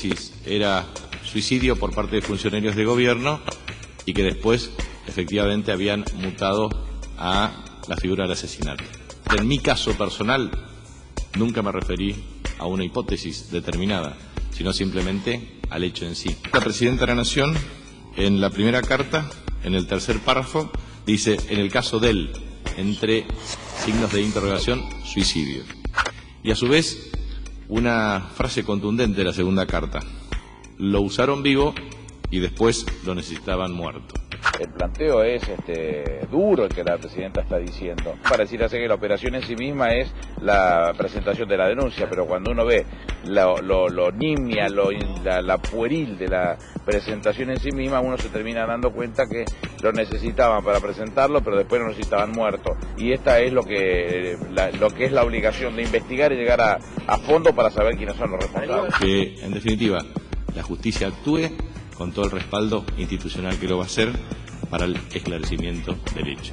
hipótesis era suicidio por parte de funcionarios de gobierno y que después efectivamente habían mutado a la figura del asesinato. En mi caso personal nunca me referí a una hipótesis determinada, sino simplemente al hecho en sí. La Presidenta de la Nación, en la primera carta, en el tercer párrafo, dice, en el caso del, entre signos de interrogación, suicidio. Y a su vez, una frase contundente de la segunda carta. Lo usaron vivo y después lo necesitaban muerto. El planteo es duro, el que la Presidenta está diciendo. Pareciera ser que la operación en sí misma es la presentación de la denuncia, pero cuando uno ve lo nimia, la pueril de la presentación en sí misma, uno se termina dando cuenta que lo necesitaban para presentarlo, pero después lo necesitaban muerto. Y esta es lo que es la obligación de investigar y llegar a fondo para saber quiénes son los responsables. Que, en definitiva, la justicia actúe con todo el respaldo institucional que lo va a hacer para el esclarecimiento del hecho.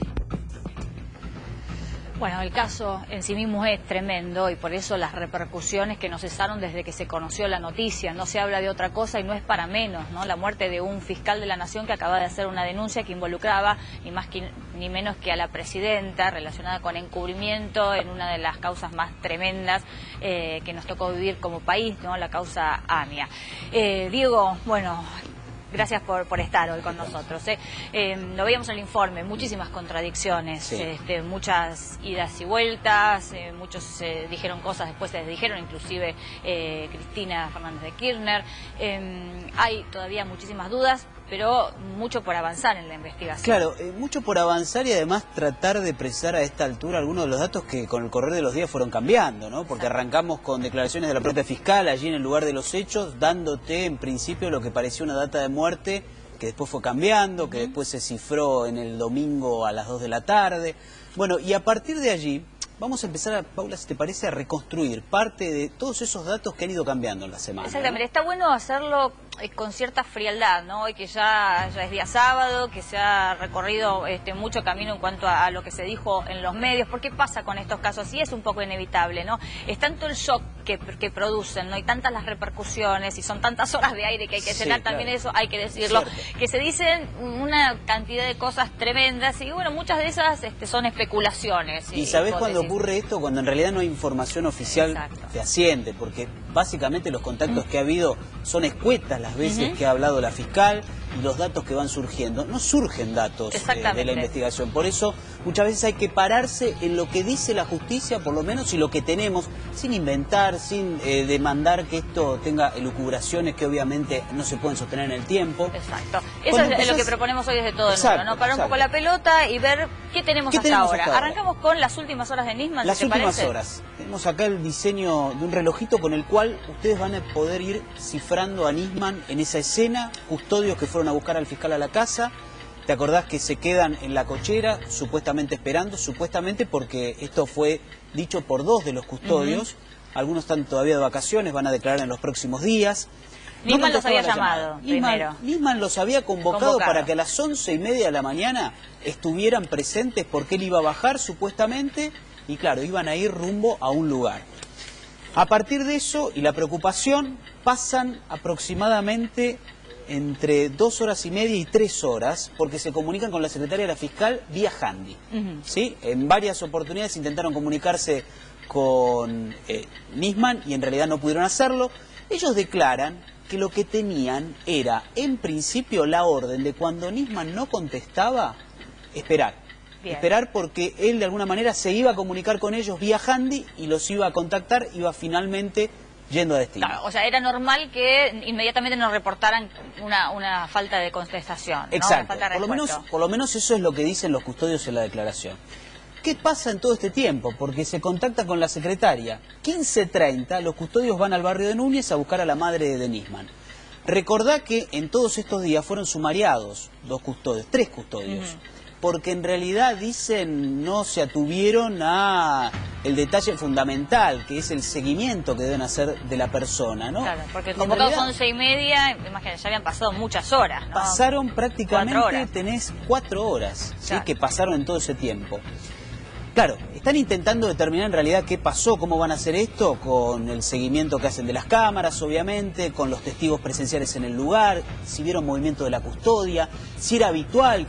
Bueno, el caso en sí mismo es tremendo y por eso las repercusiones que no cesaron desde que se conoció la noticia. No se habla de otra cosa y no es para menos, ¿no? La muerte de un fiscal de la Nación que acaba de hacer una denuncia que involucraba ni más ni menos que a la Presidenta relacionada con encubrimiento en una de las causas más tremendas que nos tocó vivir como país, ¿no? La causa AMIA. Diego, bueno, gracias por estar hoy con nosotros. Lo veíamos en el informe, muchísimas contradicciones, sí. Muchas idas y vueltas, muchos dijeron cosas, después se desdijeron, inclusive Cristina Fernández de Kirchner. Hay todavía muchísimas dudas, pero mucho por avanzar en la investigación. Claro, mucho por avanzar y además tratar de precisar a esta altura algunos de los datos que con el correr de los días fueron cambiando, ¿no? Porque arrancamos con declaraciones de la propia fiscal allí en el lugar de los hechos, dándote en principio lo que parecía una data de muerte, que después fue cambiando, que después se cifró en el domingo a las 2 de la tarde. Bueno, y a partir de allí vamos a empezar, Paula, si te parece, a reconstruir parte de todos esos datos que han ido cambiando en la semana. Exactamente, ¿no? Está bueno hacerlo con cierta frialdad, ¿no? Hoy que ya es día sábado, que se ha recorrido mucho camino en cuanto a lo que se dijo en los medios. ¿Por qué pasa con estos casos? Y es un poco inevitable, ¿no? Es tanto el shock que producen, ¿no? Y tantas las repercusiones, y son tantas horas de aire que hay que llenar, sí, también claro. Eso hay que decirlo, que se dicen una cantidad de cosas tremendas, y bueno, muchas de esas son especulaciones. ¿Y sabés cuándo ocurre esto? Cuando en realidad no hay información oficial fehaciente, porque básicamente los contactos que ha habido son escuetas las veces que ha hablado la fiscal y los datos que van surgiendo. No surgen datos de la investigación, por eso muchas veces hay que pararse en lo que dice la justicia, por lo menos, y lo que tenemos, sin inventar, sin demandar que esto tenga elucubraciones que obviamente no se pueden sostener en el tiempo. Exacto. Eso es lo que proponemos hoy desde todo el mundo, ¿no? Parar un poco la pelota y ver qué tenemos hasta ahora. Arrancamos con las últimas horas de Nisman, Las últimas horas. Tenemos acá el diseño de un relojito con el cual ustedes van a poder ir cifrando a Nisman en esa escena, custodios que fueron a buscar al fiscal a la casa. ¿Te acordás que se quedan en la cochera, supuestamente esperando? Supuestamente porque esto fue dicho por 2 de los custodios. Algunos están todavía de vacaciones, van a declarar en los próximos días. Nisman los había llamado primero. Nisman los había convocado para que a las 11:30 de la mañana estuvieran presentes porque él iba a bajar supuestamente y claro, iban a ir rumbo a un lugar. A partir de eso y la preocupación pasan aproximadamente entre 2 horas y media y 3 horas porque se comunican con la secretaria de la fiscal vía handy. ¿Sí? En varias oportunidades intentaron comunicarse con Nisman y en realidad no pudieron hacerlo. Ellos declaran que lo que tenían era, en principio, la orden de cuando Nisman no contestaba, esperar. Bien. Esperar porque él de alguna manera se iba a comunicar con ellos vía handy y los iba a contactar, iba finalmente yendo a destino. Claro, o sea, era normal que inmediatamente nos reportaran una falta de contestación, ¿no? Exacto, Falta de por lo menos eso es lo que dicen los custodios en la declaración. ¿Qué pasa en todo este tiempo? Porque se contacta con la secretaria. 15:30 los custodios van al barrio de Núñez a buscar a la madre de Nisman. Recordá que en todos estos días fueron sumariados 3 custodios. Porque en realidad dicen no se atuvieron a el detalle fundamental, que es el seguimiento que deben hacer de la persona, ¿no? Claro, porque convocados 11:30, imagínate, ya habían pasado muchas horas, ¿no? Pasaron prácticamente, tenés 4 horas, ¿sí? Claro. Que pasaron en todo ese tiempo. Claro, están intentando determinar en realidad qué pasó, cómo van a hacer esto, con el seguimiento que hacen de las cámaras, obviamente, con los testigos presenciales en el lugar, si vieron movimiento de la custodia, si era habitual